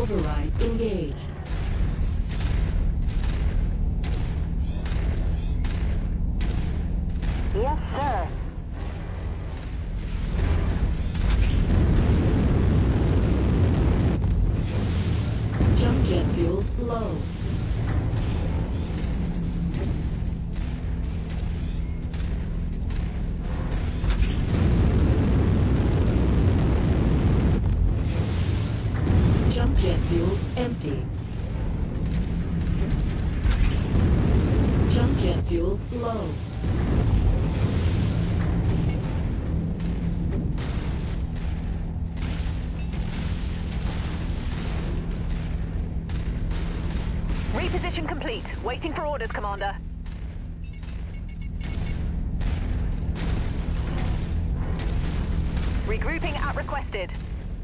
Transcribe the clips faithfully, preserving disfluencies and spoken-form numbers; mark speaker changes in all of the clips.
Speaker 1: Override engaged.
Speaker 2: Yes, sir.
Speaker 1: Jump jet fuel low. Jump jet fuel empty. Jump jet fuel low.
Speaker 3: Reposition complete. Waiting for orders, Commander. Regrouping at requested.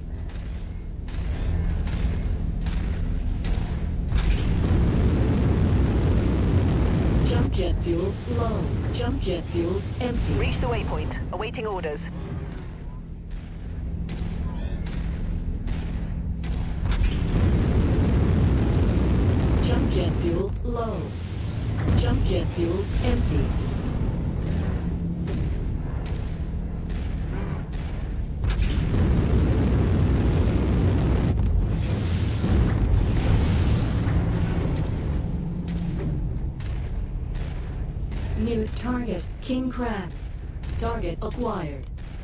Speaker 1: Jump jet fuel low. Jump jet fuel empty.
Speaker 3: Reach the waypoint. Awaiting orders.
Speaker 1: Jump jet fuel low. Jump jet fuel empty. New target, King Crab. Target acquired.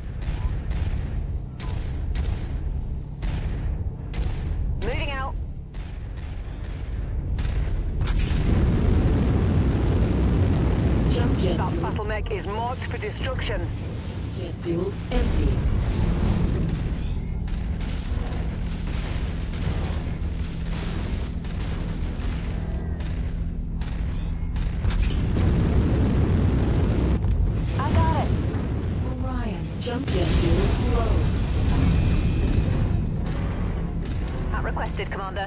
Speaker 3: Moving out.
Speaker 1: Jump jet
Speaker 3: That
Speaker 1: fuel.
Speaker 3: battle mech is marked for destruction.
Speaker 1: Jet fuel empty.
Speaker 2: I got it.
Speaker 1: Orion, jump jet fuel low.
Speaker 3: At requested, Commander.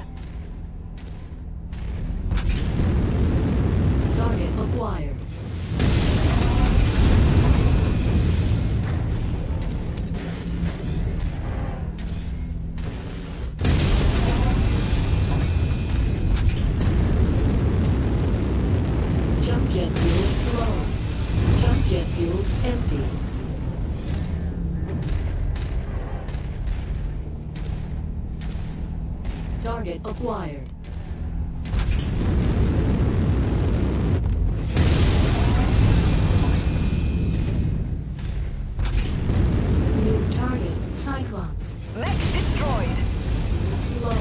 Speaker 1: Target acquired. Jump jet fuel low. Jump jet fuel empty. Target acquired. New target, Cyclops.
Speaker 3: Mech destroyed.
Speaker 1: Low.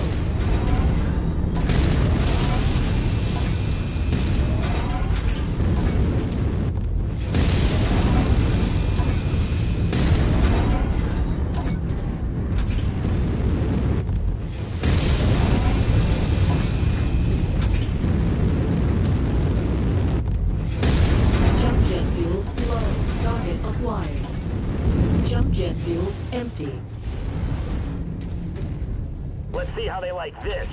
Speaker 1: Jump jet fuel low. Target acquired. Jump jet fuel empty.
Speaker 4: Let's see how they like this.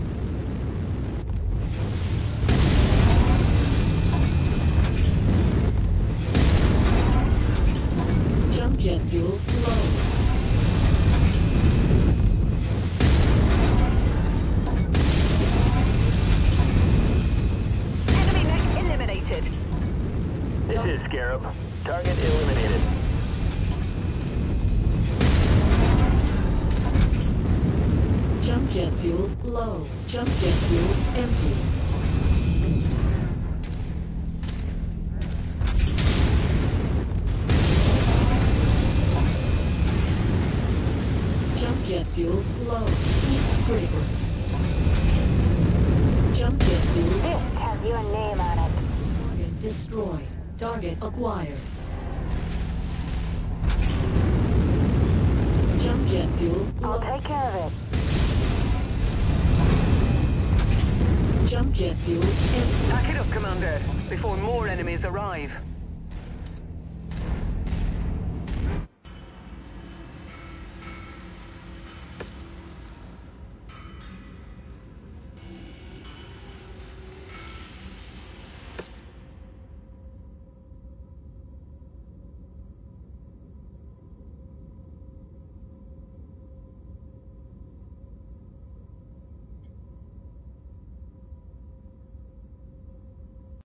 Speaker 1: Jump jet fuel low.
Speaker 3: Enemy mech eliminated.
Speaker 4: This is Scarab. Target eliminated.
Speaker 1: Jump jet fuel low. Jump jet fuel empty. Jump jet fuel low. Heat critical. Jump jet fuel
Speaker 2: This has your name on it.
Speaker 1: target destroyed. Target acquired. Jump jet fuel
Speaker 2: I'll
Speaker 1: low.
Speaker 2: take care of it.
Speaker 1: Jump jet fuel empty.
Speaker 3: Pack it up, Commander, before more enemies arrive.